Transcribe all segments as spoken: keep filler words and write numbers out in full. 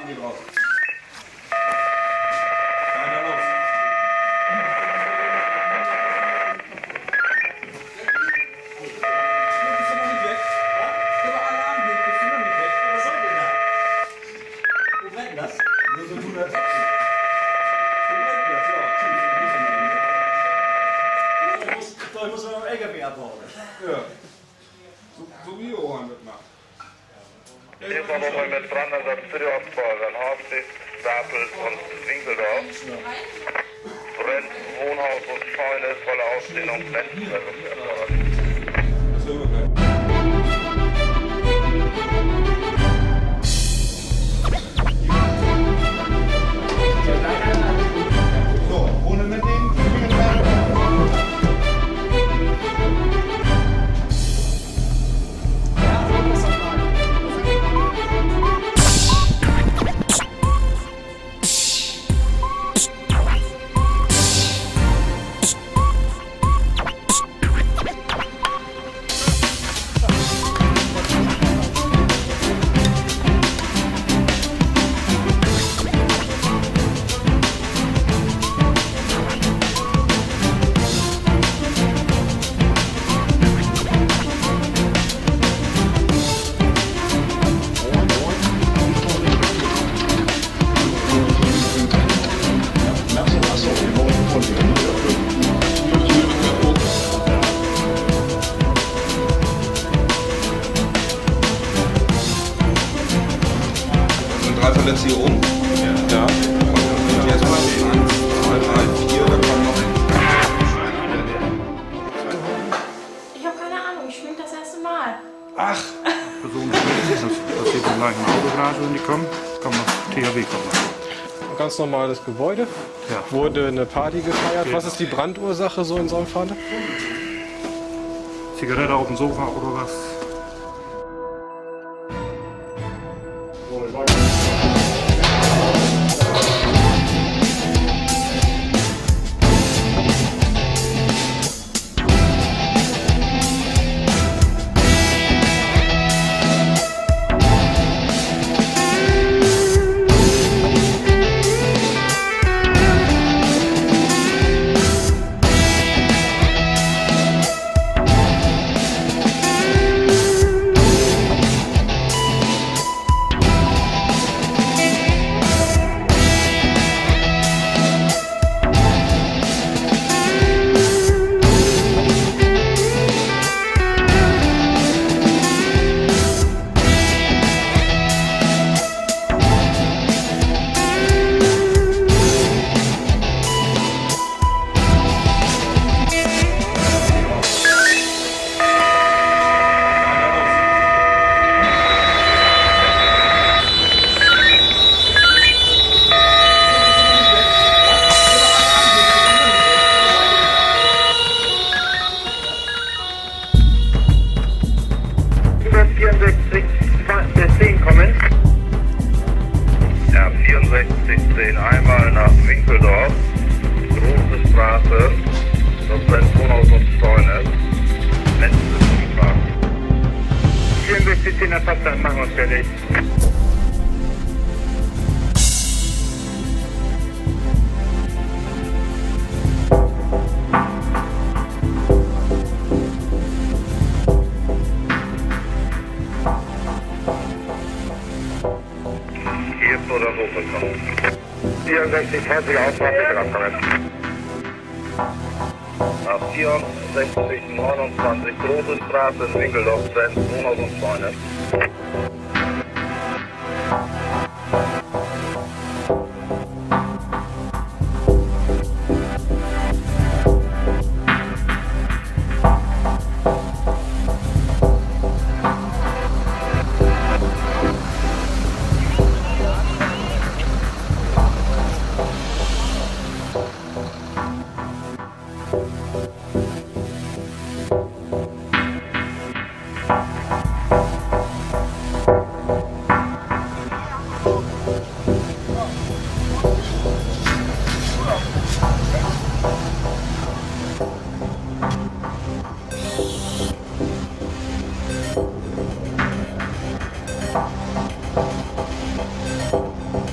Geh raus. Keiner los. Bist du noch nicht weg? Der war Alarm geht, bist du noch nicht weg? Was soll denn da? Wo brennt das? Nur so tun als ob. Wo brennt das? Ja, tschüss. Da muss man am L K W abhauen. Ja. So, so wie Johann das macht. Hier kommen wir mit Brandersatz für die Ostbahn, Hauptsitz, Stapel und Winkeldorf. Brennt Wohnhaus und Scheune, volle Ausdehnung, Blendverlust erforderlich. Das ist übergeil. So, ohne mit dem Verletzt hier rum. Ja. Ja. Und jetzt mal eins, zwei, drei, vier, da kommen noch. Ich habe keine Ahnung, ich schwing das erste Mal. Ach! Personen, das passiert im gleichen Autogarage, wenn die kommen, kommen noch T H W kommen. Ein ganz normales Gebäude. Ja. Wurde eine Party gefeiert. Genau. Was ist die Brandursache so in so einem Fall? Zigarette auf dem Sofa oder was? vierundsechzig zehn kommen. Ja, vierundsechzig zehn einmal nach Winkeldorf, große Straße, dort brennt Wohnhaus und Scheune, letzte Straße. vierundsechzig zehn verstanden, machen wir uns fertig. Oder so bekommen. vierundsechzig zwanzig Ausfahrt, bitte abkommen. Nach vierundsechzig neunundzwanzig große Straße in Winkeldorf, brennt Wohnhaus und Scheune. Thank you.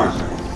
Tschüss.